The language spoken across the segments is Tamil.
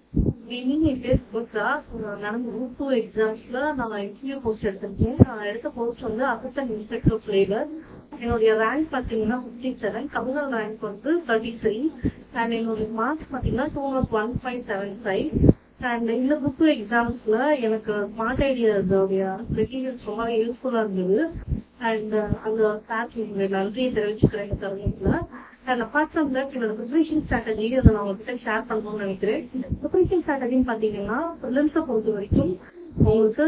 நடந்த குரூப் 2 எக்ஸாம்ஸ்ல நான் இன்டர்வியூ போஸ்ட் எடுத்திருக்கேன். நான் எடுத்த போஸ்ட் வந்து அசிஸ்டன்ட் இன்ஸ்பெக்டர் ஆஃப் லேபர். என்னுடைய ரேங்க் பாத்தீங்கன்னா 57, கம்யூனல் ரேங்க் வந்து 33, அண்ட் என்னுடைய மார்க்ஸ் பாத்தீங்கன்னா 201.75. அண்ட் இந்த குரூப் 2 எக்ஸாம்ஸ்ல எனக்கு ஸ்மார்ட் ஐடியாஸோடைய மெட்டீரியல்ஸ் ரொம்ப யூஸ்ஃபுல்லா இருந்தது. அண்ட் அந்த சார்க்கு நன்றியை தெரிவிச்சுக்கிறேன் இந்த தருணத்துல. அண்ட் அப்பார்ட் ஃப்ரம் தட் என்னோட ப்ரிப்பரேஷன் ஸ்ட்ராட்டஜி அதை நான் உங்ககிட்ட ஷேர் பண்ணணும்னு நினைக்கிறேன். ப்ரிப்பரேஷன் ஸ்ட்ராட்டஜின்னு பாத்தீங்கன்னா ப்ரிலிம்ஸை பொறுத்த வரைக்கும் உங்களுக்கு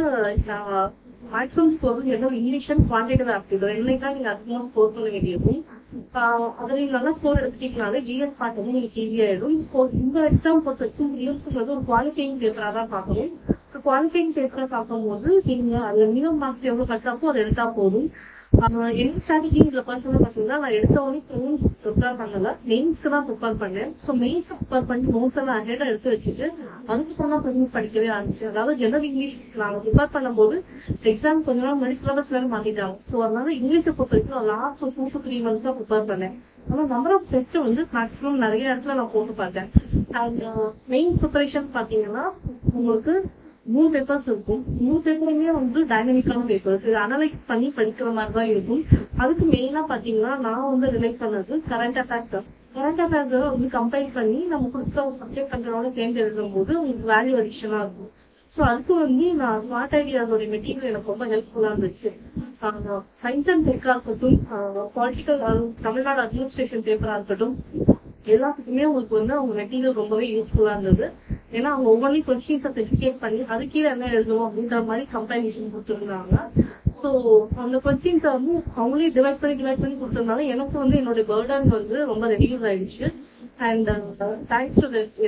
மேக்ஸிமம் ஸ்கோர் என்னோட இங்கிலீஷ் அண்ட் குவான்டிட்டிவ் ஆப்டிடியூட் ரெண்டுதான் நீங்க அதிகமாக ஸ்கோர் பண்ண வேண்டியிருக்கும். அதுல நீங்க நல்லா ஸ்கோர் எடுத்துட்டீங்கனாலே ஜிஎஸ் பார்ட் வந்து நீங்க ஈஸியா ஆயிடும். இந்த எக்ஸாம் பொறுத்த வரைக்கும் ப்ரிலிம்ஸ்ங்கிறது ஒரு குவாலிஃபையிங் பேப்பரா தான் பார்க்கணும். குவாலிஃபையிங் பேப்பரை பார்க்கும்போது நீங்க அதுல மினிமம் மார்க்ஸ் எவ்வளவு கட்டாப்போ அதை எடுத்தா போதும். என்ன ஸ்ட்ராட்டஜி இதுல பர்சனலா பாத்தீங்கன்னா நான் எடுத்த உடனே மெயின்ஸ் ப்ரிப்பேர் பண்ணல, மெயின்ஸ்க்கு தான் ப்ரிப்பேர் பண்ணேன். ஸோ மெயின்ஸ் ப்ரிப்பேர் பண்ணி நோட்ஸ் எல்லாம் அஹெடா எடுத்து வச்சுட்டு அதுக்கப்புறம் தான் ப்ரிலிம்ஸ் படிக்கவே ஆரம்பிச்சு. அதாவது ஜெனரல் இங்கிலீஷ் நாங்க ப்ரிப்பேர் பண்ணும்போது எக்ஸாம் கொஞ்ச நாள் முன்னாடி சிலபஸ் வேற மாத்திட்டாங்க. ஸோ அதனால இங்கிலீஷை பொறுத்த வரைக்கும் லாஸ்ட் 2 to 3 months தான் ப்ரிப்பேர் பண்ணேன். ஆனா நம்பர் ஆஃப் டெஸ்ட் வந்து மேக்ஸிமம் நிறைய இடத்துல நான் போட்டு பார்த்தேன். அண்ட் மெயின் ப்ரிப்பரேஷன் பாத்தீங்கன்னா உங்களுக்கு 3 பேப்பர்ஸ் இருக்கும். 3 பேப்பருமே வந்து டைனமிக்கான பேப்பர்ஸ். இது அனலைஸ் பண்ணி படிக்கிற மாதிரி தான் இருக்கும். அதுக்கு மெயினா பாத்தீங்கன்னா நான் வந்து ரிலேட் பண்ணது கரண்ட் அஃபேர்ஸ். கரண்ட் அஃபேர்ஸ் வந்து கம்பைல் பண்ணி நம்ம கொடுத்த சப்ஜெக்ட் கண்டனோட சேர்ந்து எழுதும் போது உங்களுக்கு வேல்யூ அடிஷனா இருக்கும். ஸோ அதுக்கு வந்து நான் ஸ்மார்ட் ஐடியாஸோட மெட்டீரியல் எனக்கு ரொம்ப ஹெல்ப்ஃபுல்லா இருந்துச்சு. சயின்ஸ் அண்ட் டெக்கா இருக்கட்டும், பாலிட்டிக்கல் தமிழ்நாடு அட்மினிஸ்ட்ரேஷன் பேப்பரா இருக்கட்டும், எல்லாத்துக்குமே உங்களுக்கு வந்து அவங்க மெட்டீரியல் ரொம்பவே யூஸ்ஃபுல்லா இருந்தது. ஏன்னா அவங்க ஒவ்வொன்றையும் கொஸ்டின்ஸை ஸ்பெசிஃபிகேட் பண்ணி அது கீழே என்ன எழுதணும் அப்படின்ற மாதிரி கம்பைலேஷன் கொடுத்துருந்தாங்க. ஸோ அந்த கொஸ்டின்ஸை வந்து அவங்களே டிவைட் பண்ணி கொடுத்ததுனால எனக்கு வந்து என்னோட பர்டன் வந்து ரொம்ப ரெடியூஸ் ஆயிடுச்சு. And thanks to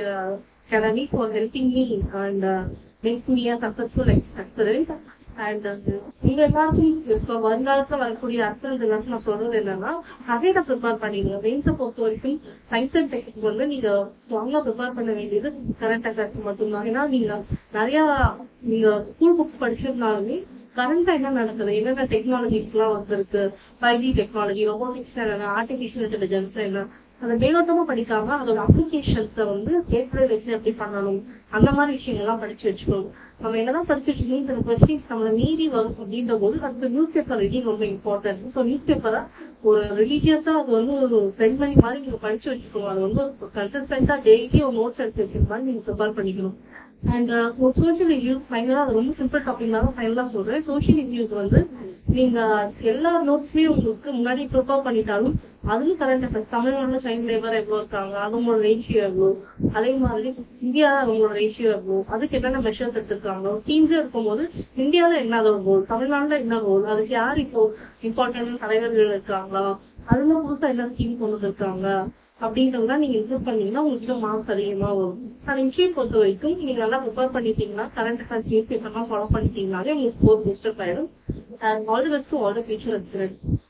academy for helping me and make me a successful aspirant. அண்ட் நீங்க எல்லாருக்கும் இப்ப வருங்காலத்துல வரக்கூடிய அஸ்பிரண்ட் எல்லாருக்கும் நான் சொல்றது என்னன்னா அகைட ப்ரிப்பேர் பண்ணிடுங்க. மெயின்ஸை பொறுத்த வரைக்கும் சயின்ஸ் அண்ட் டெக்னிக் வந்து நீங்க ஸ்ட்ராங்கா ப்ரிப்பேர் பண்ண வேண்டியது கரண்ட் அஃபேர்ஸ் மட்டும்தான். ஏன்னா நீங்க ஸ்கூல் புக்ஸ் படிச்சிருந்தாலுமே கரண்டா என்ன நடக்குது, என்னென்ன டெக்னாலஜிஸ் எல்லாம் வந்திருக்கு, 5G டெக்னாலஜி, ரொபோட்டிக்ஸ் என்ன, ஆர்டிபிஷியல் இன்டெலிஜென்ஸ் என்ன, அதை மேலோட்டமா படிக்காம அதோட அப்ளிகேஷன்ஸை வந்து ஏற்கனவே வச்சு எப்படி பண்ணணும் அந்த மாதிரி விஷயங்கள்லாம் படிச்சு வச்சுக்கணும். நம்ம என்னதான் படிச்சு வச்சுக்கணும், இந்த கொஸ்டின்ஸ் நம்மள மீறி வரும் அப்படின்ற போது அதுக்கு நியூஸ் பேப்பர் ரீடிங் ரொம்ப இம்பார்ட்டன்ட். ஸோ நியூஸ் பேப்பரை ஒரு ரிலீஜியஸா அது வந்து ஒரு ஃப்ரெண்ட்மணி மாதிரி நீங்க படிச்சு வச்சுக்கணும். அது வந்து கன்சிஸ்டன்டா டெய்லி ஒரு நோட்ஸ் எடுத்து வச்சுக்க மாதிரி நீங்க ப்ரிப்பேர் பண்ணிக்கணும். அண்ட் ஒரு சோஷியல் ரிவ்யூஸ் ஃபைனலா அது ரொம்ப சிம்பிள் டாபிக் தான் ஃபைனலா சொல்றேன். சோஷியல் ரிவ்யூஸ் வந்து நீங்க எல்லா நோட்ஸுமே உங்களுக்கு முன்னாடி ப்ரிப்பேர் பண்ணிட்டாலும் அதுவும் கரண்ட் அஃபேர்ஸ் தமிழ்நாடுல சைல்ட் லேபர் எவ்வளவு இருக்காங்க, அவங்களோட ரேஷியோ எவ்வளோ, அதே மாதிரி இந்தியா அவங்களோட ரேஷியோ எவ்வளோ, அதுக்கு என்னென்ன மெஷர்ஸ் எடுத்திருக்காங்க, டீம்ஸே இருக்கும்போது இந்தியாவில என்ன ரோல், தமிழ்நாடுல என்ன ரோல், அதுக்கு யார் இப்போ இம்பார்ட்டன்ட் தலைவர்கள் இருக்காங்களா, அதுல புதுசா என்ன ஸ்கீம் கொண்டு வந்திருக்காங்க அப்படின்றதுதான் நீங்க இன்க்ளூட் பண்ணீங்கன்னா உங்களுக்கு மார்க்ஸ் அதிகமா வரும். அந்த இன்டர்வியூ பொறுத்த வரைக்கும் நீங்க நல்லா ப்ரிப்பேர் பண்ணிட்டீங்கன்னா கரண்ட் அஃபேர்ஸ் நியூஸ் பேப்பர்லாம் ஃபாலோ பண்ணிட்டீங்கன்னாலே உங்களுக்கு ஸ்கோர் பூஸ்டப் ஆயிடும். And all the best to all the future experience.